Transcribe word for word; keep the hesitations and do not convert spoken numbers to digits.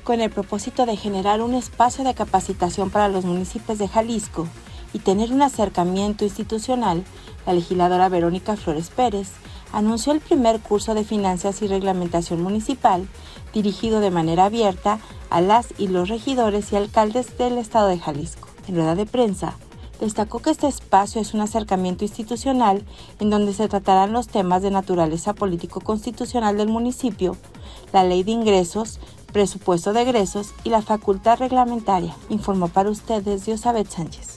Con el propósito de generar un espacio de capacitación para los municipios de Jalisco y tener un acercamiento institucional, la legisladora Verónica Flores Pérez anunció el primer curso de Finanzas y Reglamentación Municipal, dirigido de manera abierta a las y los regidores y alcaldes del estado de Jalisco. En rueda de prensa, destacó que este espacio es un acercamiento institucional en donde se tratarán los temas de naturaleza político-constitucional del municipio, la ley de ingresos, presupuesto de egresos y la facultad reglamentaria, informó para ustedes Diosabet Sánchez.